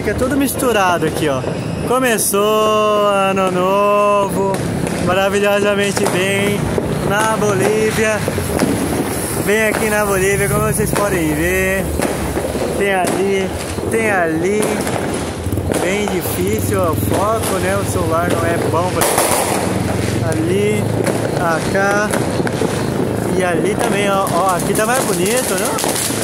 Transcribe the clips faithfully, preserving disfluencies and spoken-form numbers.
fica tudo misturado aqui, ó. Começou ano novo, maravilhosamente bem, na Bolívia. Bem aqui na Bolívia, como vocês podem ver. Tem ali, tem ali. Bem difícil o foco, né? O celular não é bom pra... Ali, cá e ali também, ó. Ó, aqui tá mais bonito, não?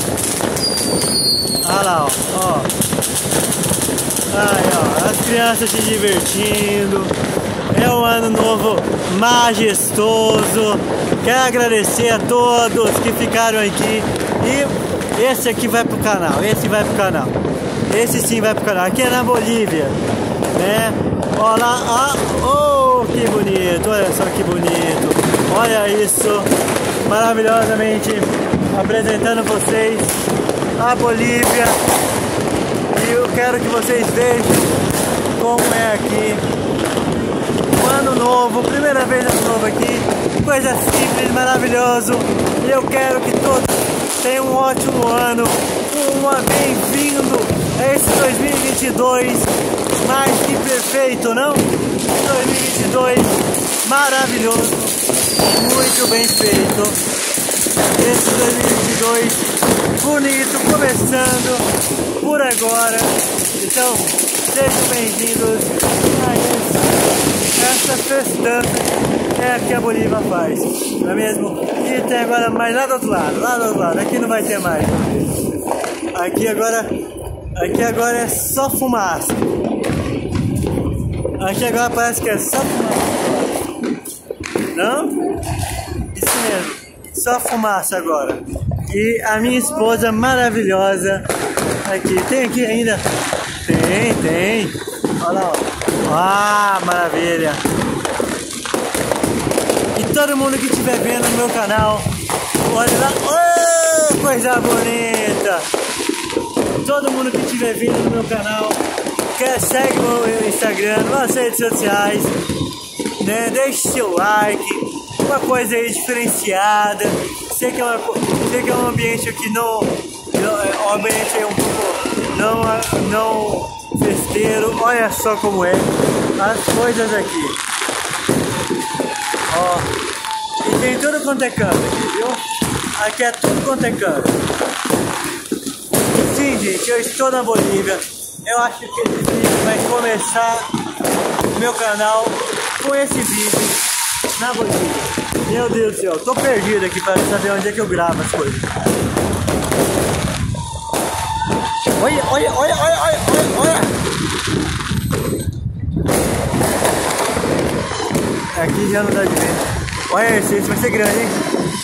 Olha lá, ó. Ó. Aí, ó, as crianças se divertindo. É um ano novo majestoso. Quero agradecer a todos que ficaram aqui. E esse aqui vai pro canal. Esse vai pro canal. Esse sim vai pro canal. Aqui é na Bolívia, né? Olha lá. Oh, que bonito. Olha só que bonito. Olha isso. Maravilhosamente apresentando vocês a Bolívia. E eu quero que vocês vejam como é aqui. Um ano novo, primeira vez ano novo aqui. Coisa simples, maravilhoso. E eu quero que todos tenham um ótimo ano. Um bem-vindo a esse dois mil e vinte e dois. Mais que perfeito, não? dois mil e vinte e dois maravilhoso. Muito bem feito. Esse dois mil e vinte e dois bonito, começando por agora. Então, sejam bem-vindos a esse, essa festança é a que a Bolívia faz, não é mesmo? E tem agora mais lá do outro lado, lá do outro lado, aqui não vai ter mais. Aqui agora, aqui agora é só fumaça. Aqui agora parece que é só fumaça. Não? Isso mesmo, só fumaça agora. E a minha esposa maravilhosa aqui. Tem aqui ainda? Tem, tem. Olha lá, ó. Ah, maravilha. E todo mundo que estiver vendo no meu canal, olha lá. Oh, coisa bonita. Todo mundo que estiver vindo no meu canal, quer segue o meu Instagram, nas redes sociais, né? Deixe seu like. Uma coisa aí diferenciada. Sei que é, uma, sei que é um ambiente aqui não, não é um ambiente um pouco não, não festeiro. Olha só como é as coisas aqui. Ó, e tem tudo quanto é canto aqui, viu? Aqui é tudo quanto é canto. Sim, gente, eu estou na Bolívia. Eu acho que esse vídeo vai começar meu canal com esse vídeo na Bolívia. Meu Deus do céu, tô perdido aqui para saber onde é que eu gravo as coisas. Olha, olha, olha, olha, olha, olha. Aqui já não dá de ver. Olha esse, esse vai ser grande, hein?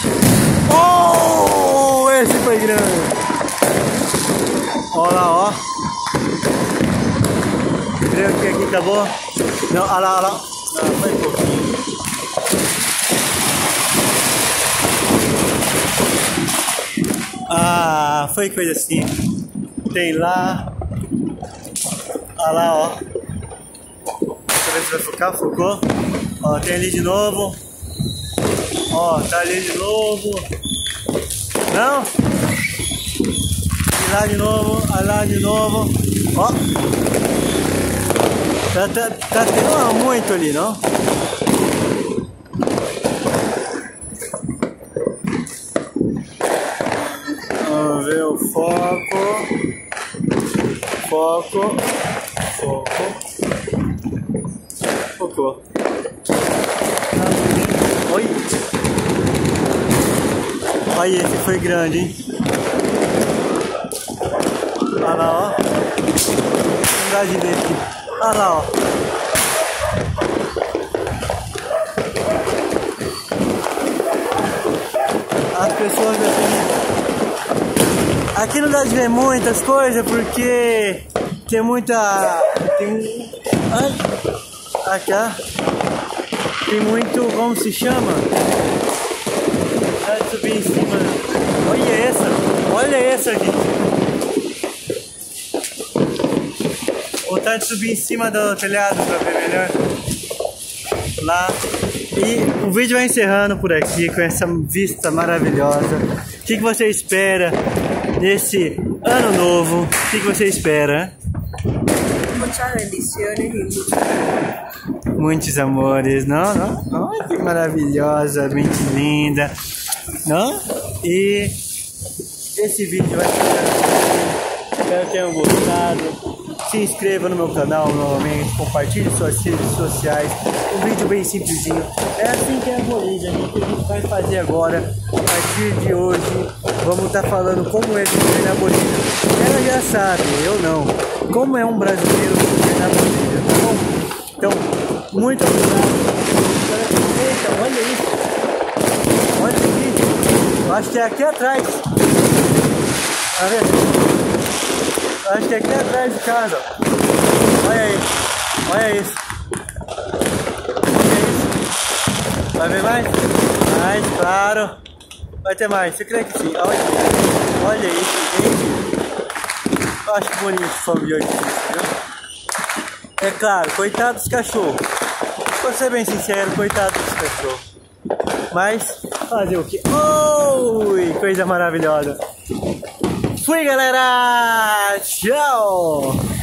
Oh, esse foi grande. Olha lá, ó. Creio que aqui acabou. Não, olha lá, olha lá. Não, foi pouquinho. Ah, foi coisa assim. Tem lá. Olha lá, ó. Deixa eu ver se vai focar. Focou. Ó, tem ali de novo. Ó, tá ali de novo. Não? E lá de novo. Olha lá de novo. Ó. Tá, tá, tá tendo muito ali, não? Vamos ver o foco. Foco. Foco. Focou. Oi. Olha, esse foi grande, hein? Olha lá, ó. Não dá de ver aqui. Olha lá, ó. As pessoas assim. Aqui não dá de ver muitas coisas porque tem muita. Tem. Ai. Aqui, ó. Tem muito. Como se chama? Dá de subir em cima. Olha essa. Olha essa aqui. Vontade de subir em cima do telhado para ver melhor. Lá. E o vídeo vai encerrando por aqui com essa vista maravilhosa. O que, que você espera desse ano novo? O que, que você espera? Muchas bendiciones y muchos Muitos amores, não? Não? Ai, que maravilhosa, mente linda, não? E esse vídeo vai ficar assim. Espero que tenham gostado. Se inscreva no meu canal novamente, compartilhe suas redes sociais. Um vídeo bem simplesinho. É assim que é a Bolívia, gente. A gente vai fazer agora, a partir de hoje. Vamos estar falando como é viver na Bolívia. Ela já sabe, eu não. Como é um brasileiro viver na Bolívia, tá bom? Então, muito obrigado. Eita, olha isso. Olha aqui. Eu acho que é aqui atrás. Tá vendo? Acho que é aqui atrás de casa. Olha aí. Olha isso. Olha isso. Vai ver mais? Mais, claro. Vai ter mais. Você crê que sim? Olha, olha isso, gente. Eu acho bonito o fogo de artifício, viu? É claro, coitado dos cachorros. Vou ser bem sincero, coitado dos cachorros. Mas, fazer o que? Oi, coisa maravilhosa. Fui, galera! Tchau!